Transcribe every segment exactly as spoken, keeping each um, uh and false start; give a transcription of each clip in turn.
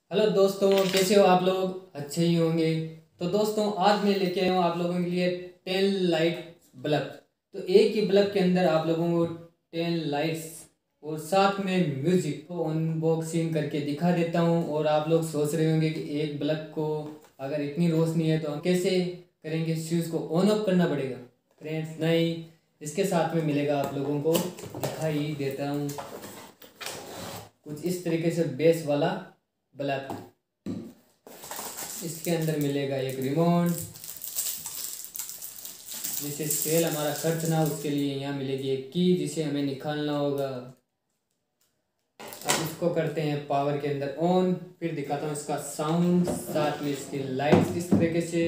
Hello दोस्तों, कैसे हो आप लोग? अच्छे ही होंगे। तो दोस्तों, आज मैं लेके आया हूँ आप लोगों के लिए टेन लाइट बल्ब। तो एक ही बल्ब के अंदर आप लोगों को टेन लाइट्स और साथ में म्यूजिक को अनबॉक्सिंग करके दिखा देता हूँ। और आप लोग सोच रहे होंगे कि एक बल्ब को अगर इतनी रोशनी है तो हम कैसे करेंगे, स्विच को ऑन ऑफ करना पड़ेगा। फ्रेंड्स नहीं, इसके साथ में मिलेगा आप लोगों को, दिखाई देता हूँ कुछ इस तरीके से बेस वाला बल्ब। इसके अंदर मिलेगा एक रिमोट, जिसे सेल हमारा खर्च ना उसके लिए यहाँ मिलेगी एक की जिसे हमें निकालना होगा। अब इसको करते हैं पावर के अंदर ऑन। फिर दिखाता हूँ इसका साउंड, साथ में इसकी लाइट्स इस तरीके से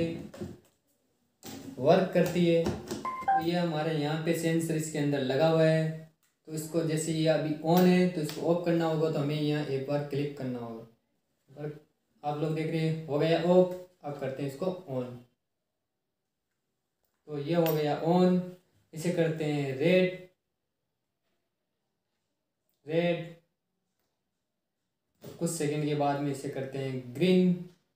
वर्क करती है। तो ये हमारे यहाँ पे सेंसर इसके अंदर लगा हुआ है। तो इसको जैसे ये अभी ऑन है तो इसको ऑफ करना होगा, तो हमें यहाँ एक बार क्लिक करना होगा। आप लोग देख रहे हैं हो गया ऑफ। अब करते हैं इसको ऑन। तो ये हो गया ऑन। इसे करते हैं रेड रेड। कुछ सेकंड के बाद में इसे करते हैं ग्रीन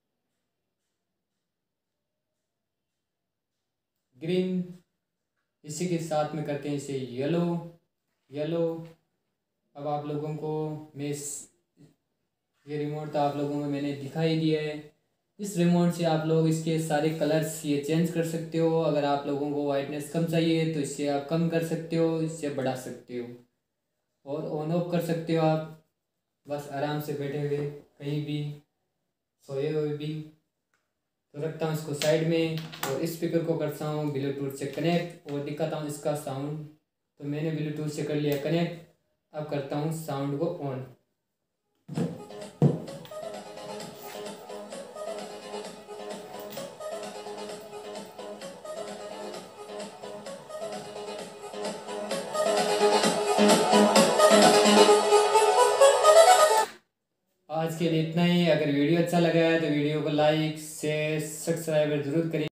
ग्रीन। इसी के साथ में करते हैं इसे येलो येलो। अब आप लोगों को मैं इस- ये रिमोट तो आप लोगों को मैंने दिखाई दिया है। इस रिमोट से आप लोग इसके सारे कलर्स ये चेंज कर सकते हो। अगर आप लोगों को वाइटनेस कम चाहिए तो इससे आप कम कर सकते हो, इससे बढ़ा सकते हो और ऑन ऑफ कर सकते हो आप बस आराम से बैठे हुए, कहीं भी सोए हुए भी। तो रखता हूँ इसको साइड में और स्पीकर को करता हूँ ब्लूटूथ से कनेक्ट और दिखाता हूँ इसका साउंड। तो मैंने ब्लूटूथ से कर लिया कनेक्ट। अब करता हूँ साउंड को ऑन। आज के लिए इतना ही। अगर वीडियो अच्छा लगा है तो वीडियो को लाइक शेयर सब्सक्राइब जरूर करें।